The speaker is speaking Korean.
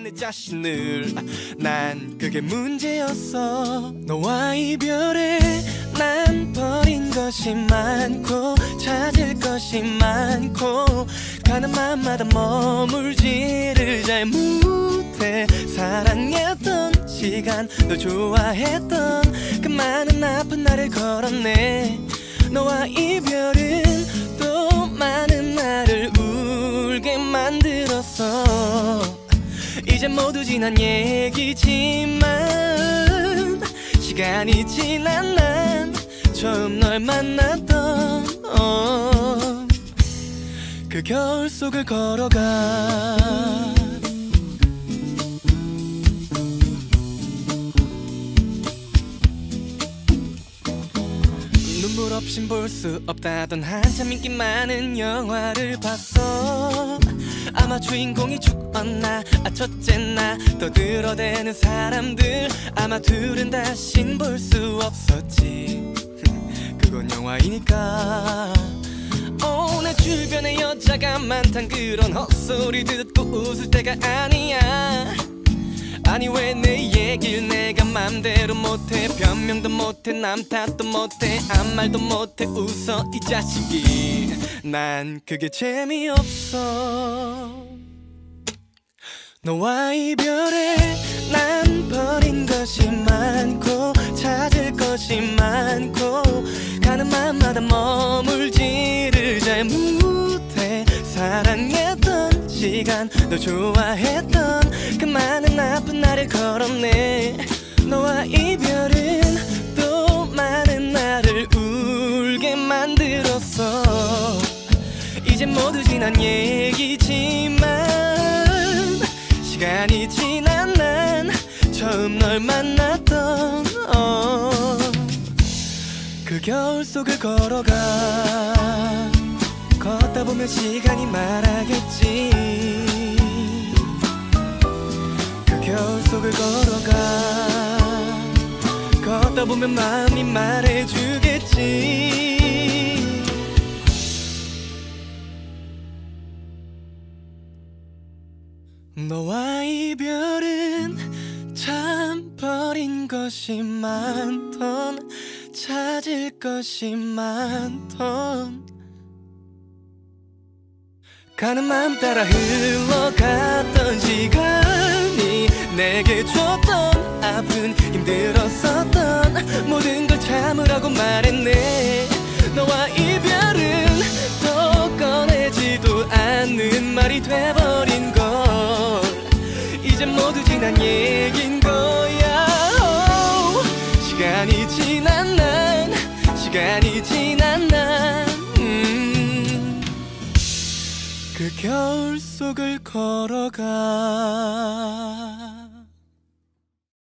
내 자신을. 난 그게 문제였어. 너와 이별에 난 버린 것이 많고 찾을 것이 많고 가는 맘마다 머물지를 잘 못해. 사랑했던 시간 너 좋아했던 그 많은 아픈 날을 걸었네. 너와 이별은 또 많은 나를 울게 만들었어. 이제 모두 지난 얘기지만 시간이 지난 난 처음 널 만났던 그 겨울 속을 걸어가. 눈물 없인 볼 수 없다던 한참 인기 많은 영화를 봤어. 아마 주인공이 죽었나 첫째 나 떠들어대는 사람들 아마 둘은 다신 볼 수 없었지. 그건 영화이니까. 내 주변에 여자가 많단 그런 헛소리 듣고 웃을 때가 아니야. 아니 왜 내 얘길 내가 맘대로 못해. 변명도 못해 남 탓도 못해 아무 말도 못해 웃어 이 자식이. 난 그게 재미없어. 너와 이별에 난 버린 것이 많고 찾을 것이 많고 가는 맘마다 머물지를 잘 못해. 사랑했던 시간 너 좋아했던 그 많은 아픈 날을 걸었네. 너와 이별은 또 많은 나를 울게 만들었어. 이제 모두 지난 얘기지만 시간이 지난 난 처음 널 만났던 그 겨울 속을 걸어가. 걷다 보면 시간이 말하겠지. 그 겨울 속을 걸어가. 걷다 보면 마음이 말해주겠지. 너와 이별은 참 버린 것이 많던 찾을 것이 많던 가는 맘 따라 흘러갔던 시간이 내게 줬던 아픈 힘들었었던 모든 걸 참으라고 말했네. 너와 이별은 또 꺼내지도 않는 말이 돼버린 걸. 이제 모두 지난 얘긴 거야. 시간이 지난 난 시간이 지난 난 그 겨울 속을 걸어가.